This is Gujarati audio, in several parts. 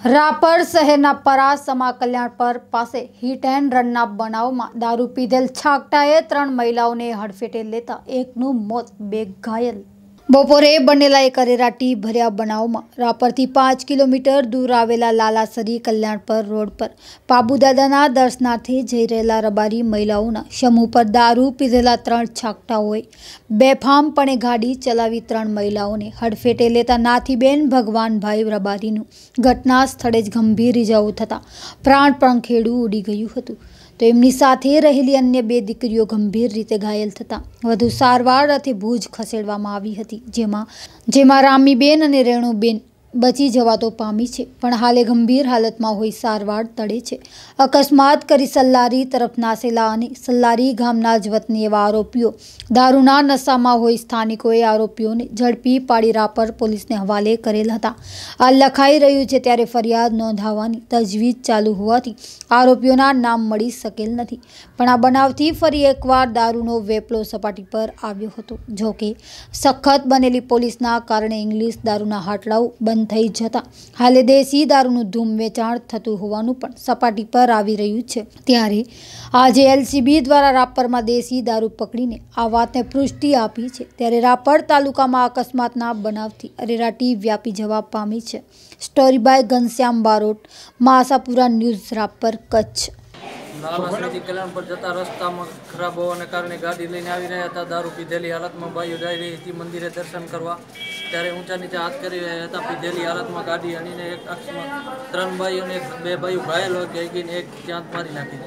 રાપર શહેરના પરાસમા કલ્યાણપર પાસે હિટ એન્ડ રનના બનાવમાં દારૂ પીધેલ છાકટાએ 3 મહિલાઓને હડફેટે લેતા એકનું મોત, 2 ઘાયલ। બપોરે બનેલા એક અરેરાટી ભર્યા બનાવમાં રાપરથી 5 કિલોમીટર દૂર આવેલા લાલાસરી કલ્યાણપર રોડ પર પાબુદાદાના દર્શનાર્થે જઈ રહેલા રબારી મહિલાઓના સમૂહ પર દારૂ પીધેલા 3 છાકટાઓએ બેફામપણે ગાડી ચલાવી 3 મહિલાઓને હડફેટે લેતા નાથીબેન ભગવાનભાઈ રબારીનું ઘટના સ્થળે જ ગંભીર ઇજાઓ થતાં પ્રાણ પંખેડું ઉડી ગયું હતું, તો એમની સાથે રહેલી અન્ય 2 દીકરીઓ ગંભીર રીતે ઘાયલ થતાં વધુ સારવાર અર્થે ભુજ ખસેડવામાં આવી હતી, જેમાં રામીબેન અને રેણુબેન બચી જવા તો પામી છે, પણ હાલે ગંભીર હાલતમાં હોઈ સારવાર તળે છે। અકસ્માત કરી સલ્લારી તરફ નાસેલા અને સલ્લારી ગામના જ વતની એવા આરોપીઓ દારૂના નશામાં હોઈ સ્થાનિકોએ આરોપીઓને ઝડપી પાડી રાપર પોલીસને હવાલે કરેલ હતા। આ લખાઈ રહ્યું છે ત્યારે ફરિયાદ નોંધાવવાની તજવીજ ચાલુ હોવાથી આરોપીઓના નામ મળી શકેલ નથી, પણ આ બનાવથી ફરી એકવાર દારૂનો વેપલો સપાટી પર આવ્યો હતો। જોકે સખત બનેલી પોલીસના કારણે ઇંગ્લિશ દારૂના હાટલાઓ બંધ થઈ જતા હાલે દેશી દારૂનું ધૂમ વેચાણ થતું હોવાનું પણ સપાટી પર આવી રહ્યું છે। ત્યારે આજે એલસીબી દ્વારા રાપરમાં દેશી દારૂ પકડીને આ વાતને પુષ્ટિ આપી છે। ત્યારે રાપર તાલુકામાં અકસ્માતના બનાવથી અરેરાટી વ્યાપી જવા પામી છે। Story by Ghanshyam Barot, Masapura news, Rapar, Kutch. લાલાસરીથી કલ્યાણ પર જતા રસ્તામાં ખરાબ હોવાને કારણે ગાડી લઈને આવી રહ્યા હતા। દારૂ પીધેલી હાલતમાં ભાઈઓ જઈ રહી હતી મંદિરે દર્શન કરવા, ત્યારે ઊંચા નીચે હાથ કરી રહ્યા હતા। પીધેલી હાલતમાં ગાડી અણીને એક અક્ષમાં 3 ભાઈઓને 2 ભાઈઓ ઘાયલ હોય ગઈને એક ત્યાં મારી નાખી।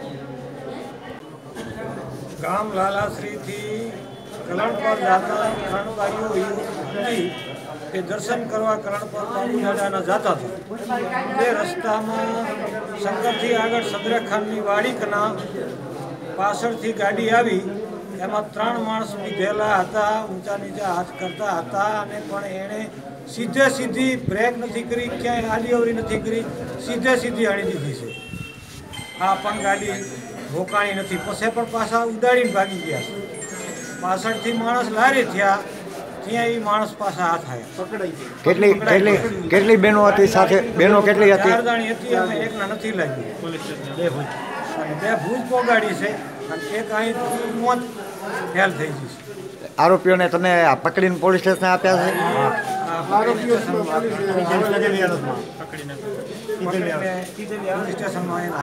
ગામ લાલાસરીથી કલ્યાણ પર જતા 3 ભાઈઓ હતી કે દર્શન કરવા કલ્યાણ પર પાબુદાદાના જતા હતા। તે રસ્તામાં શંકરથી આગળ સદરેખાનની વાડીકના પાછળથી ગાડી આવી, એમાં 3 માણસ પીધેલા હતા, ઊંચા નીચા હાથ કરતા હતા અને પણ એણે સીધી બ્રેક નથી કરી, ક્યાંય આડીઅવરી નથી કરી, સીધી હાણી દીધી છે। આ પણ ગાડી રોકાણી નથી, પછી પણ પાછા ઉડાડીને ભાગી ગયા છે। પાછળથી માણસ લારી થયા ત્યાં એ માણસ પાછા હાથ આવ્યા। કેટલી બહેનો હતી સાથે? બહેનો કેટલી હતી? 4 દાણી હતી અને એકના નથી લાગી, 2 ભુજ પોગાડી છે અને એક અહીં મોત ફેલ થઈ ગઈ છે। આરોપીઓને તમે પકડીને પોલીસ સ્ટેશન આપ્યા છે? આરોપીઓ પોલીસ સ્ટેશનમાં